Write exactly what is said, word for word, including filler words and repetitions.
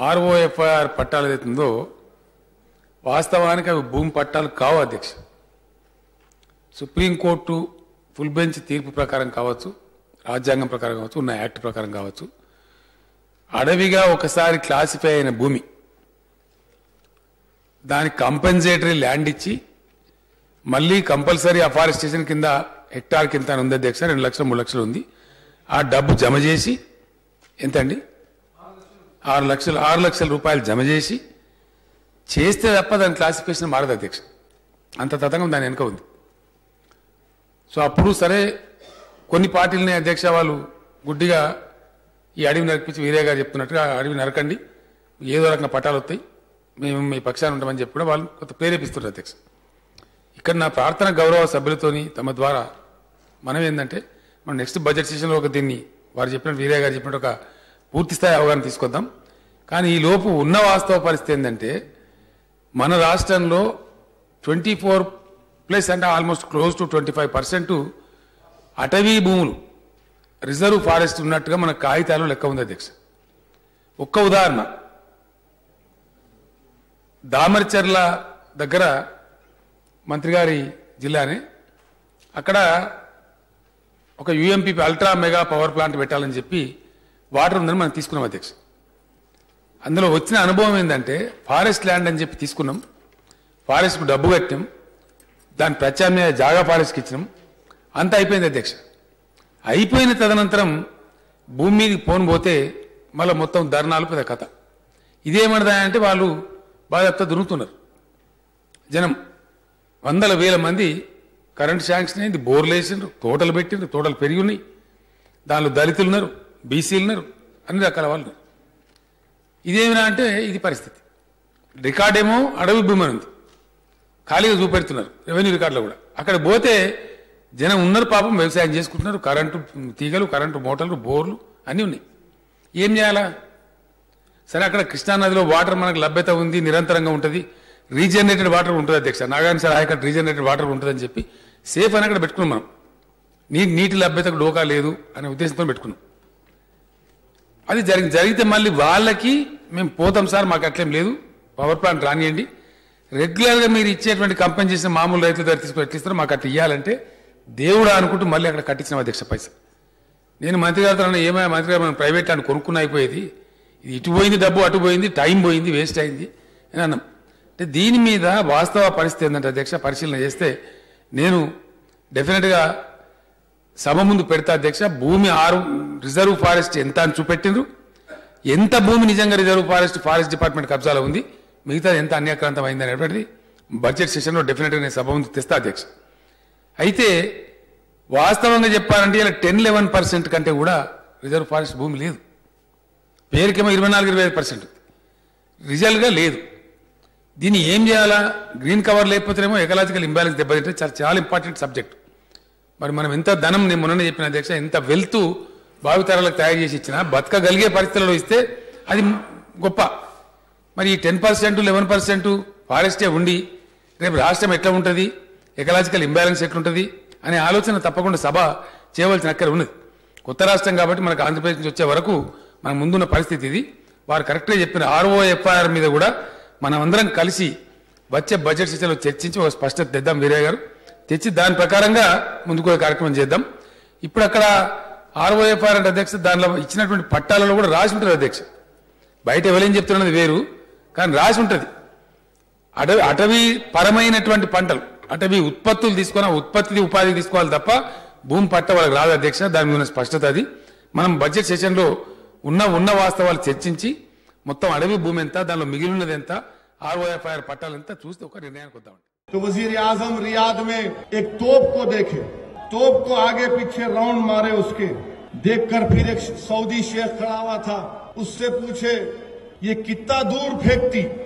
ఆర్ఓఎఫ్ఐఆర్ పట్టాలు ఏదైతుందో వాస్తవానికి అవి భూమి పట్టాలు కావు అధ్యక్ష. సుప్రీంకోర్టు ఫుల్ బెంచ్ తీర్పు ప్రకారం కావచ్చు, రాజ్యాంగం ప్రకారం కావచ్చు, ఉన్న యాక్ట్ ప్రకారం కావచ్చు, అడవిగా ఒకసారి క్లాసిఫై అయిన భూమి దానికి కంపెన్సేటరీ ల్యాండ్ ఇచ్చి మళ్ళీ కంపల్సరీ అఫారెస్టేషన్ కింద హెక్టార్ కింద ఉంది అధ్యక్ష. రెండు లక్షలు మూడు లక్షలు ఉంది. ఆ డబ్బు జమ చేసి ఎంతండి ఆరు లక్షలు ఆరు లక్షల రూపాయలు జమ చేసి చేస్తే తప్ప దాని క్లాసిఫికేషన్ మారదు అధ్యక్ష. అంత తతంగం దాని వెనుక ఉంది. సో అప్పుడు సరే కొన్ని పార్టీలని అధ్యక్ష వాళ్ళు గుడ్డిగా ఈ అడవి నరిపించి వీరే గారు చెప్తున్నట్టుగా అడవి నరకండి, ఏదో రకంగా పట్టాలు వస్తాయి, మేము మీ పక్షాన్ని ఉంటామని చెప్పి కూడా వాళ్ళు కొంత ప్రేరేపిస్తున్నారు అధ్యక్ష. ఇక్కడ నా ప్రార్థన గౌరవ సభ్యులతోని తమ ద్వారా మనం ఏంటంటే మనం నెక్స్ట్ బడ్జెట్ సెషన్లో ఒక దీన్ని వారు చెప్పినట్టు వీరే గారు చెప్పినట్టు ఒక పూర్తి స్థాయి అవగాహన తీసుకొద్దాం. కానీ ఈ లోపు ఉన్న వాస్తవ పరిస్థితి ఏంటంటే మన రాష్ట్రంలో ట్వంటీ ఫోర్ ప్లస్ అంటే almost close to twenty five percent అటవీ భూములు రిజర్వ్ ఫారెస్ట్ ఉన్నట్టుగా మన కాగితాలు లెక్క ఉంది అధ్యక్ష. ఒక్క ఉదాహరణ, దామరచర్ల దగ్గర మంత్రి గారి జిల్లానే, అక్కడ ఒక UMP ultra mega power plant పెట్టాలని చెప్పి వాటర్ ఉందని మనం తీసుకున్నాం అధ్యక్ష. అందులో వచ్చిన అనుభవం ఏంటంటే ఫారెస్ట్ ల్యాండ్ అని చెప్పి తీసుకున్నాం, ఫారెస్ట్కు డబ్బు కట్టాం, దాని ప్రత్యామ్నాయ జాగా ఫారెస్ట్కి ఇచ్చినాం, అంతా అయిపోయింది అధ్యక్ష. అయిపోయిన తదనంతరం భూమి మీదకి పోను పోతే మళ్ళీ మొత్తం ధర్నాలు పెద్ద కథ. ఇదేమన్నదా అంటే వాళ్ళు బాగా దురుకుతున్నారు జనం. వందల వేల మంది కరెంట్ శాంక్షన్ అయింది, బోర్లు వేసిండ్రు, తోటలు పెట్టిండ్రు, తోటలు పెరిగి ఉన్నాయి, దానిలో దళితులు ఉన్నారు, బీసీలు ఉన్నారు, అన్ని రకాల వాళ్ళు ఉన్నారు. ఇదేమినా అంటే ఇది పరిస్థితి. రికార్డేమో అడవి భూమి ఉంది, ఖాళీగా చూపెడుతున్నారు రెవెన్యూ రికార్డులో కూడా. అక్కడ పోతే జనం ఉన్నారు, పాపం వ్యవసాయం చేసుకుంటున్నారు, కరెంటు తీగలు, కరెంటు మోటార్లు, బోర్లు అన్నీ ఉన్నాయి. ఏం చేయాలా? సరే అక్కడ కృష్ణానదిలో వాటర్ మనకు లభ్యత ఉంది, నిరంతరంగా ఉంటుంది, రీజనరేటెడ్ వాటర్ ఉంటుంది అధ్యక్ష. నాగార్జున సార్ ఆయకట్ రీజనరేటెడ్ వాటర్ ఉంటుందని చెప్పి సేఫ్ అని అక్కడ పెట్టుకున్నాం మనం. నీ నీటి లభ్యతకు డోకా లేదు అనే ఉద్దేశంతో పెట్టుకున్నాం. అది జరిగి జరిగితే మళ్ళీ వాళ్ళకి మేము పోతాం సార్, మాకు అట్లేం లేదు, పవర్ ప్లాంట్ రానియండి, రెగ్యులర్గా మీరు ఇచ్చేటువంటి కంపెన్సేషన్ మామూలు రైతుల దగ్గర తీసుకుని ఎట్లా ఇస్తారో మాకు అట్లా ఇవ్వాలంటే దేవుడా అనుకుంటూ మళ్ళీ అక్కడ కట్టించిన అధ్యక్ష పైసలు. నేను మంత్రి గారితో ఏమైనా మంత్రి గారు మనం ప్రైవేట్ ల్యాండ్ కొనుక్కుని అయిపోయేది, ఇది ఇటు పోయింది, డబ్బు అటు పోయింది, టైం పోయింది, వేస్ట్ అయింది అని అన్నాం. అంటే దీని మీద వాస్తవ పరిస్థితి ఏంటంటే అధ్యక్ష పరిశీలన చేస్తే నేను డెఫినెట్గా సభ ముందు పెడతా అధ్యక్ష. భూమి ఆరు రిజర్వ్ ఫారెస్ట్ ఎంత అని చూపెట్టిండ్రు, ఎంత భూమి నిజంగా రిజర్వ్ ఫారెస్ట్ ఫారెస్ట్ డిపార్ట్మెంట్ కబ్జాలో ఉంది, మిగతా ఎంత అన్యాక్రాంతం అయింది అనేటువంటిది బడ్జెట్ సెషన్లో డెఫినెట్గా నేను సభ ముందు తెస్తా అధ్యక్ష. అయితే వాస్తవంగా చెప్పాలంటే ఇలా టెన్ లెవెన్ పర్సెంట్ కంటే కూడా రిజర్వ్ ఫారెస్ట్ భూమి లేదు. పేరుకేమో ఇరవై నాలుగు ఇరవై ఐదు పర్సెంట్ రిజల్ట్గా లేదు. దీన్ని ఏం చేయాలా? గ్రీన్ కవర్ లేకపోతేనేమో ఎకలాజికల్ ఇంబ్యాలెన్స్ దెబ్బతింటే చాలా చాలా ఇంపార్టెంట్ సబ్జెక్ట్. మరి మనం ఎంత ధనం, నేను మొన్ననే చెప్పిన అధ్యక్ష, ఎంత వెల్త్ భావితరాలకు తయారు చేసి ఇచ్చినా బతకగలిగే పరిస్థితుల్లో ఇస్తే అది గొప్ప. మరి ఈ టెన్ పర్సెంట్ లెవెన్ పర్సెంట్ ఫారెస్టే ఉండి రేపు రాష్ట్రం ఎట్లా ఉంటుంది, ఎకలాజికల్ ఇంబ్యాలెన్స్ ఎట్లుంటుంది అనే ఆలోచన తప్పకుండా సభ చేయవలసిన అక్కర ఉన్నది. కొత్త రాష్ట్రం కాబట్టి మనకు ఆంధ్రప్రదేశ్ నుంచి వచ్చే వరకు మన ముందున్న పరిస్థితి ఇది. వారు కరెక్ట్గా చెప్పిన ఆర్ఓఎఫ్ఐఆర్ మీద కూడా మనం అందరం కలిసి వచ్చే బడ్జెట్ సెషన్లో చర్చించి ఒక స్పష్టత తెద్దాం వీరయ్య గారు, తెచ్చి దాని ప్రకారంగా ముందుకు కార్యక్రమం చేద్దాం. ఇప్పుడు అక్కడ ఆర్ఓఎఫ్ఐఆర్ అంటే అధ్యక్ష దానిలో ఇచ్చినటువంటి పట్టాలలో కూడా రాసి ఉంటుంది అధ్యక్ష. బయట ఎవరేం చెప్తున్నది వేరు, కానీ రాసి ఉంటుంది అటవీ అటవీ పరమైనటువంటి పంటలు, అటవీ ఉత్పత్తులు తీసుకొని ఉత్పత్తి ఉపాధి తీసుకోవాలి తప్ప భూమి పట్ట వాళ్ళకి రాదు అధ్యక్ష. దాని మీద స్పష్టత అది. మనం బడ్జెట్ సెషన్లో ఉన్న ఉన్న వాస్తవాలు చర్చించి మొత్తం అడవి భూమి ఎంత, దానిలో మిగిలినది ఎంత, ఆర్ఓఎఫ్ఐఆర్ పట్టాలు ఎంత చూస్తే ఒక నిర్ణయానికి వద్దామండి. तो वजीर आजम रियाद में एक तोप को देखे, तोप को आगे पीछे राउंड मारे, उसके देखकर फिर एक सऊदी शेख खड़ा हुआ था, उससे पूछे ये कितना दूर फेंकती।